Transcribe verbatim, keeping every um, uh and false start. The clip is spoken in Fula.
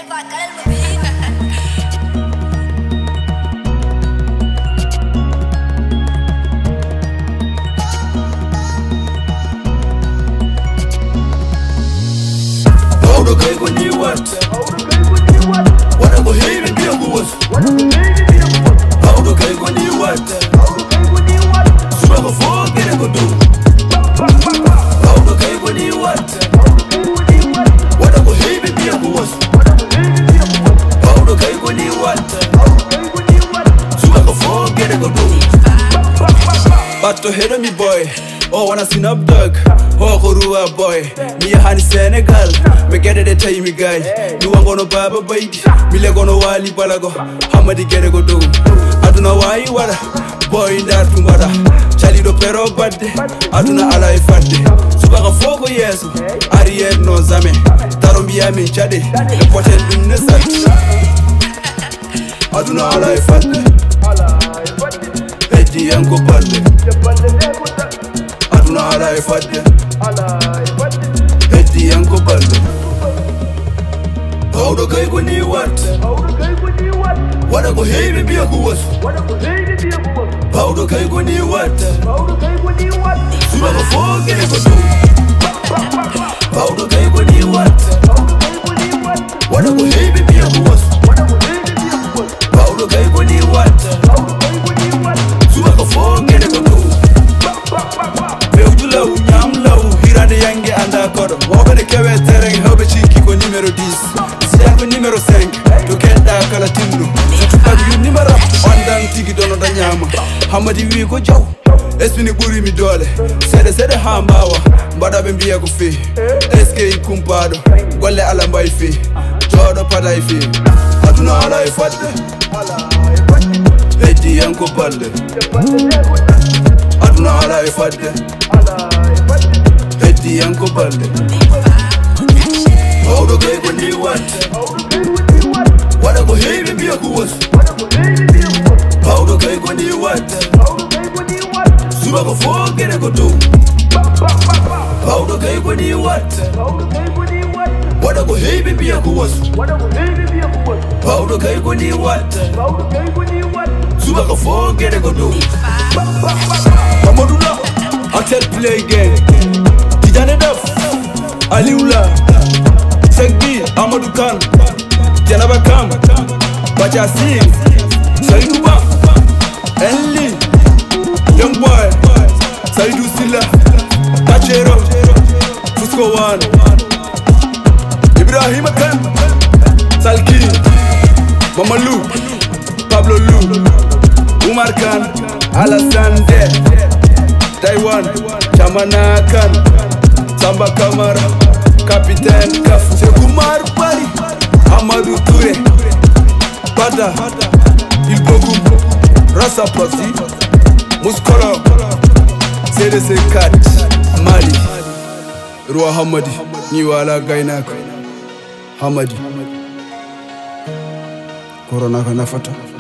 But to hear me boy, oh wanna see up dog, oh Korua boy, me a honey Senegal, me get it a time guy, you want gonna baba baby, me le gonna wali balago, Hamadi get a go do. I don't know why you wanna boy in that kumada, Charlie do pero bad, I don't know all I fat. Subaga fogo yes, Ariel no zame, Tarombia me chade, the potent in the sun. I don't know all I fat. Edi yanko balde, aduna ala ifade. Edi yanko balde. Paudo kai kuni what? Wada ko hebi biya kuwas. Paudo kai kuni what? Suba ko foge ko do. Paudo kai kuni what? Wada ko hebi biya kuwas. Paudo kai kuni what? Numéro dix, c'est numéro cinq. To get that color timno. Tu pas du numéro. On dan tigi dono da nyama. Hamadi wi go jaw. Espini buri mi dole. Sede sede hambawa. Mbada be mbiya go fe. S K kumpado. Golle ala mbay fe. Jodo pada fe. Aduna ala ifade. Edi yanko balde. Aduna ala ifade. Edi yanko balde. Paudo kai kuni what? Wada ko hebi biya kuwas. Paudo kai kuni what? Suba ko foge ne ko do. Paudo kai kuni what? Wada ko hebi biya kuwas. Paudo kai kuni what? Suba ko foge ne ko do. Kamadula, I tell play again. Tijane daf, Aliula. Segbi, Amadou Khan, Janaba Kam, Baja Singh, Saiduba, Enli, Young Boy, Saidu Silla, Tachero, Fusco One, Ibrahim Khan, Salki, Mamalu, Pablo Lu, Umar Khan, Alassane Dead, Taiwan, Chamana Khan, Samba Kamara, Capitaine Kaf, Kumar Bari, Amadou Touré, Bada, Il Bogoum, Rassa Pasi, Mouskolo, C D C quatre, Mali, Roi Hamadi, Niwala Gainako, Hamadi, Corona Kanafata.